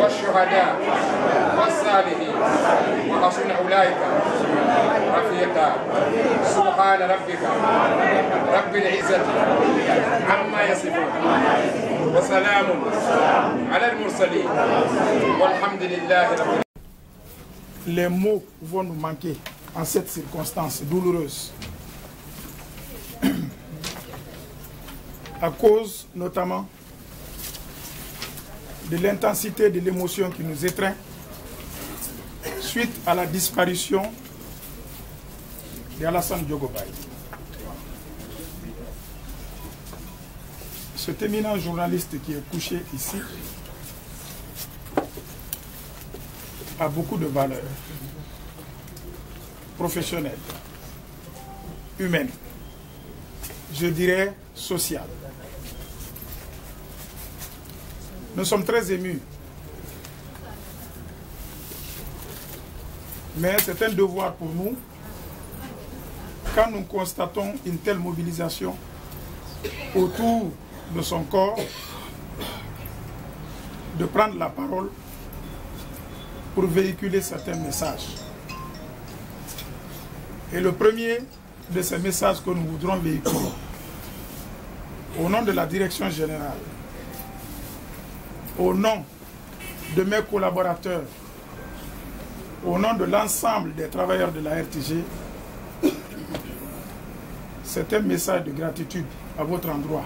والشهداء والصالحين وحسن أولئك رفيقا سبحان ربك رب العزة عما يصفون وسلام على المرسلين والحمد لله رب العالمين. Les mots vont nous manquer en cette circonstance douloureuse, à cause notamment de l'intensité de l'émotion qui nous étreint suite à la disparition d'Alassane Diogo Bari. Cet éminent journaliste qui est couché ici a beaucoup de valeurs professionnelles, humaines, je dirais sociales. Nous sommes très émus, mais c'est un devoir pour nous, quand nous constatons une telle mobilisation autour de son corps, de prendre la parole pour véhiculer certains messages. Et le premier de ces messages que nous voudrons véhiculer, au nom de la direction générale, au nom de mes collaborateurs, au nom de l'ensemble des travailleurs de la RTG, c'est un message de gratitude à votre endroit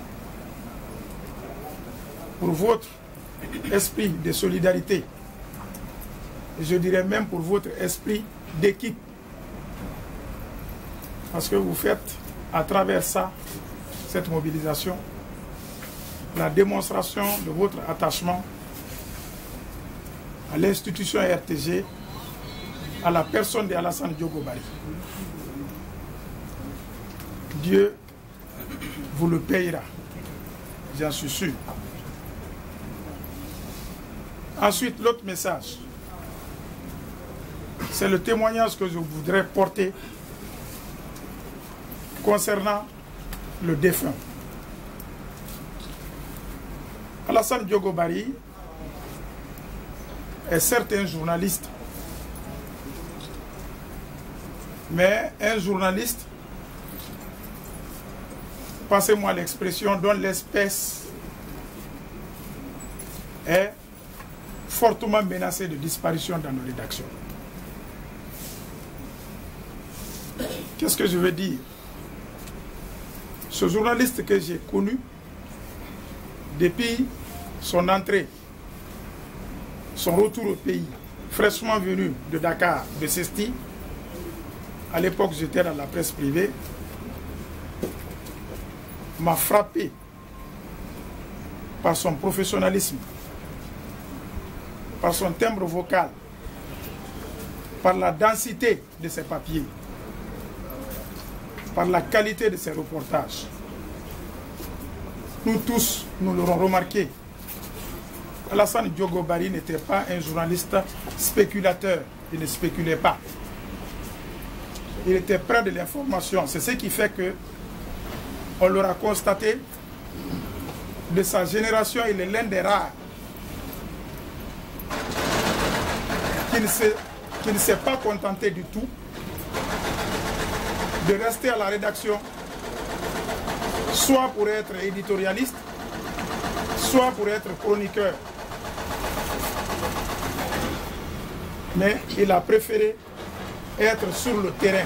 pour votre esprit de solidarité, et je dirais même pour votre esprit d'équipe, parce que vous faites à travers ça, cette mobilisation, la démonstration de votre attachement à l'institution RTG, à la personne d'Alassane Diogo Bari. Dieu vous le payera, j'en suis sûr. Ensuite, l'autre message, c'est le témoignage que je voudrais porter concernant le défunt. Alassane Diogo Bari est certes un journaliste, mais un journaliste, passez-moi l'expression, dont l'espèce est fortement menacée de disparition dans nos rédactions. Qu'est-ce que je veux dire? Ce journaliste que j'ai connu depuis son entrée, son retour au pays, fraîchement venu de Dakar, de Sesti, à l'époque j'étais dans la presse privée, m'a frappé par son professionnalisme, par son timbre vocal, par la densité de ses papiers, par la qualité de ses reportages. Nous tous, nous l'aurons remarqué, Alassane Diogo Bari n'était pas un journaliste spéculateur, il ne spéculait pas. Il était près de l'information, c'est ce qui fait que on l'aura constaté, de sa génération, il est l'un des rares qui ne s'est pas contenté du tout de rester à la rédaction, soit pour être éditorialiste, soit pour être chroniqueur. Mais il a préféré être sur le terrain.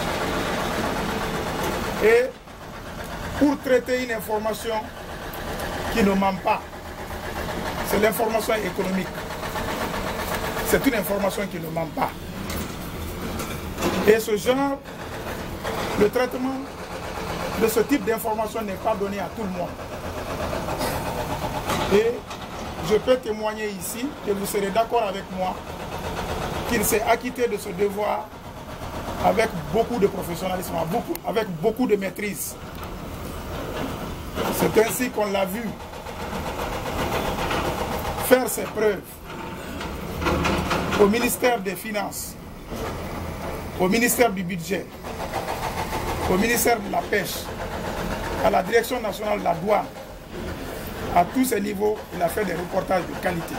Et pour traiter une information qui ne ment pas, c'est l'information économique. C'est une information qui ne ment pas. Et ce genre, le traitement de ce type d'information n'est pas donné à tout le monde. Et je peux témoigner ici, que vous serez d'accord avec moi, qu'il s'est acquitté de ce devoir avec beaucoup de professionnalisme, avec beaucoup de maîtrise. C'est ainsi qu'on l'a vu faire ses preuves au ministère des Finances, au ministère du Budget, au ministère de la Pêche, à la Direction nationale de la douane, À tous ces niveaux, il a fait des reportages de qualité.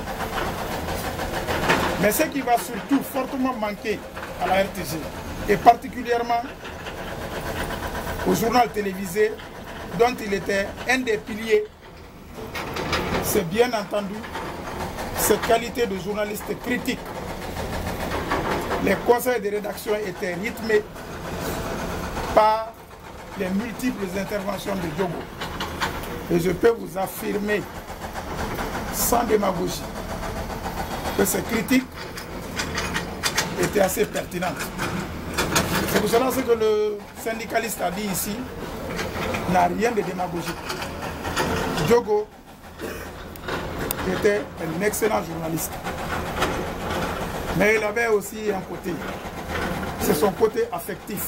Mais ce qui va surtout fortement manquer à la RTG, et particulièrement au journal télévisé dont il était un des piliers, c'est bien entendu cette qualité de journaliste critique. Les conseils de rédaction étaient rythmés par les multiples interventions de Diogo. Et je peux vous affirmer, sans démagogie, que ces critiques étaient assez pertinentes. C'est pour cela que ce que le syndicaliste a dit ici n'a rien de démagogique. Diogo était un excellent journaliste. Mais il avait aussi un côté, c'est son côté affectif.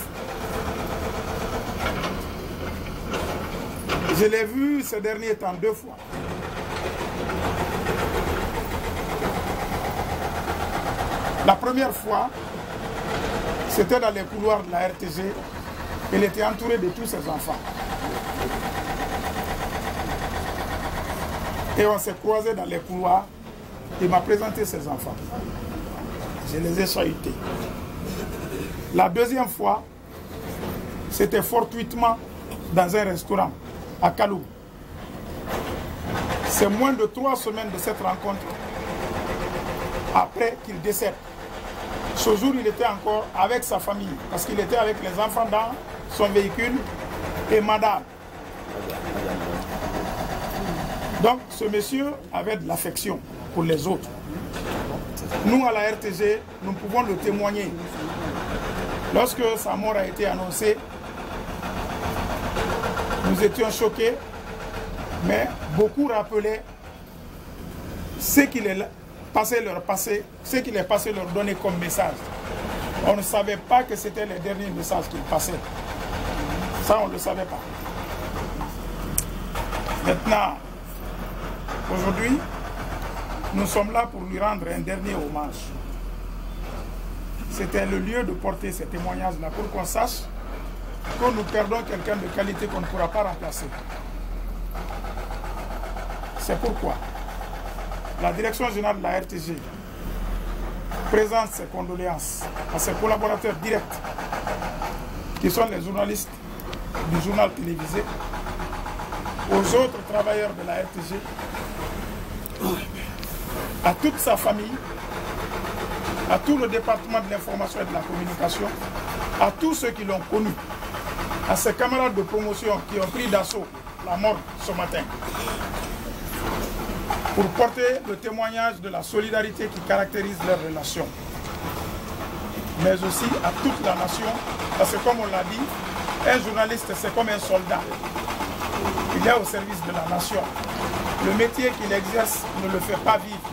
Je l'ai vu ces derniers temps 2 fois. La première fois, c'était dans les couloirs de la RTG. Il était entouré de tous ses enfants. Et on s'est croisés dans les couloirs. Il m'a présenté ses enfants. Je les ai chahutés. La deuxième fois, c'était fortuitement dans un restaurant à Kalou. C'est moins de 3 semaines de cette rencontre après qu'il décède. Ce jour, il était encore avec sa famille, parce qu'il était avec les enfants dans son véhicule et madame. Donc, ce monsieur avait de l'affection pour les autres. Nous, à la RTG, nous pouvons le témoigner. Lorsque sa mort a été annoncée, nous étions choqués, mais beaucoup rappelaient ce qu'il est passé leur donner comme message. On ne savait pas que c'était les derniers messages qu'il passait. Ça, on ne le savait pas. Maintenant, aujourd'hui, nous sommes là pour lui rendre un dernier hommage. C'était le lieu de porter ces témoignages-là pour qu'on sache que nous perdons quelqu'un de qualité qu'on ne pourra pas remplacer. C'est pourquoi la direction générale de la RTG présente ses condoléances à ses collaborateurs directs, qui sont les journalistes du journal télévisé, aux autres travailleurs de la RTG, à toute sa famille, à tout le département de l'information et de la communication, à tous ceux qui l'ont connu, à ses camarades de promotion qui ont pris d'assaut la mort ce matin, pour porter le témoignage de la solidarité qui caractérise leurs relations, mais aussi à toute la nation, parce que comme on l'a dit, un journaliste c'est comme un soldat, il est au service de la nation. Le métier qu'il exerce ne le fait pas vivre.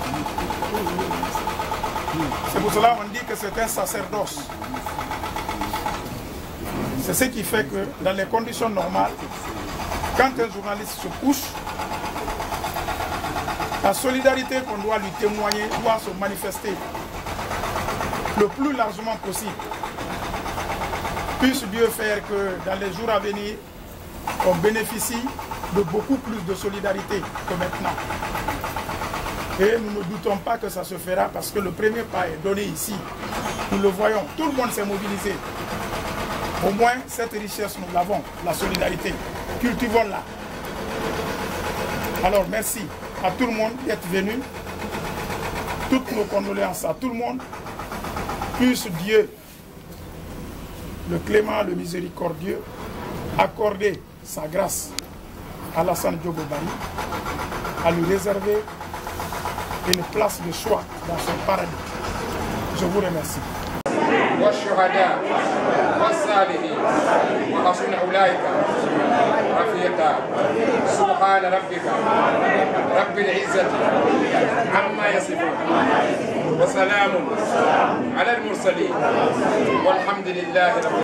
C'est pour cela qu'on dit que c'est un sacerdoce. C'est ce qui fait que dans les conditions normales, quand un journaliste se couche, la solidarité qu'on doit lui témoigner doit se manifester le plus largement possible. Puisse Dieu faire que dans les jours à venir, on bénéficie de beaucoup plus de solidarité que maintenant. Et nous ne doutons pas que ça se fera parce que le premier pas est donné ici. Nous le voyons, tout le monde s'est mobilisé. Au moins, cette richesse, nous l'avons, la solidarité. Cultivons-la. Alors, merci à tout le monde d'être venu. Toutes nos condoléances à tout le monde. Puisse Dieu, le clément, le miséricordieux, accorder sa grâce à Alassane Diogo Barry, à lui réserver une place de choix dans son paradis. Je vous remercie. والشهداء والصالحين وحسن أولئك رفيقا سبحان ربك رب العزة عما يصفون وسلام على المرسلين والحمد لله رب